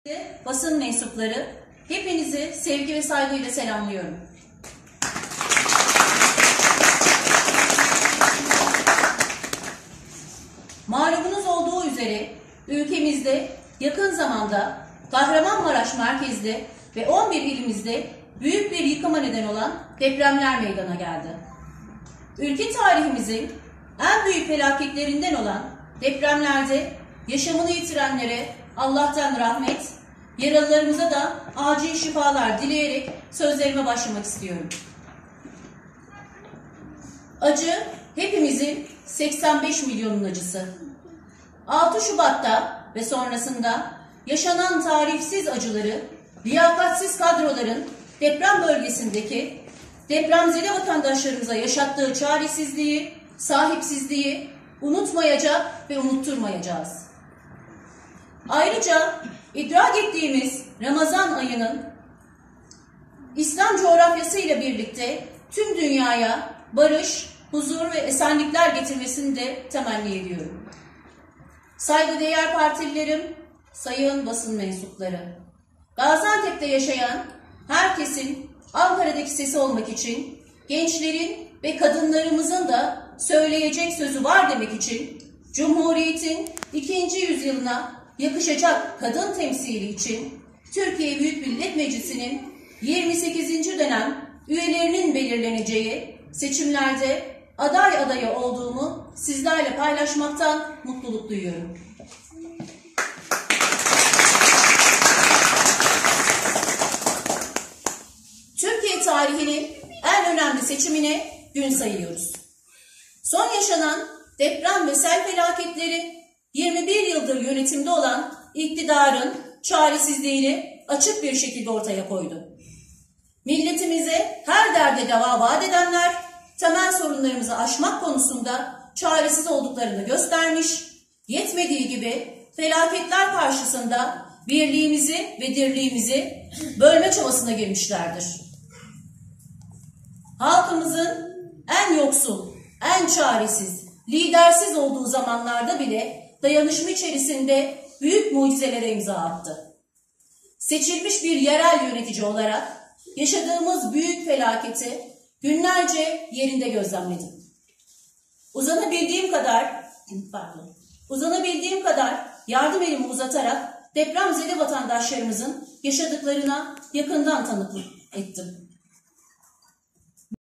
Basın mensupları, hepinizi sevgi ve saygıyla selamlıyorum. Malumunuz olduğu üzere ülkemizde yakın zamanda Kahramanmaraş merkezli ve 11 ilimizde büyük bir yıkıma neden olan depremler meydana geldi. Ülke tarihimizin en büyük felaketlerinden olan depremlerde yaşamını yitirenlere Allah'tan rahmet, yaralılarımıza da acil şifalar dileyerek sözlerime başlamak istiyorum. Acı hepimizin 85 milyonun acısı. 6 Şubat'ta ve sonrasında yaşanan tarifsiz acıları, liyakatsiz kadroların deprem bölgesindeki depremzede vatandaşlarımıza yaşattığı çaresizliği, sahipsizliği unutmayacak ve unutturmayacağız. Ayrıca idrak ettiğimiz Ramazan ayının İslam coğrafyasıyla birlikte tüm dünyaya barış, huzur ve esenlikler getirmesini de temenni ediyorum. Saygıdeğer partililerim, sayın basın mensupları, Gaziantep'te yaşayan herkesin Ankara'daki sesi olmak için, gençlerin ve kadınlarımızın da söyleyecek sözü var demek için, Cumhuriyet'in 2. yüzyılına yakışacak kadın temsili için Türkiye Büyük Millet Meclisi'nin 28. dönem üyelerinin belirleneceği seçimlerde aday adayı olduğumu sizlerle paylaşmaktan mutluluk duyuyorum. Türkiye tarihinin en önemli seçimine gün sayıyoruz. Son yaşanan deprem ve sel felaketleri 21 yıldır yönetimde olan iktidarın çaresizliğini açık bir şekilde ortaya koydu. Milletimize her derde deva vaat edenler temel sorunlarımızı aşmak konusunda çaresiz olduklarını göstermiş, yetmediği gibi felaketler karşısında birliğimizi ve dirliğimizi bölme çabasına girmişlerdir. Halkımızın en yoksul, en çaresiz, lidersiz olduğu zamanlarda bile dayanışma içerisinde büyük mucizelere imza attı. Seçilmiş bir yerel yönetici olarak yaşadığımız büyük felaketi günlerce yerinde gözlemledim. Uzanabildiğim kadar yardım elimi uzatarak depremzede vatandaşlarımızın yaşadıklarına yakından tanıklık ettim.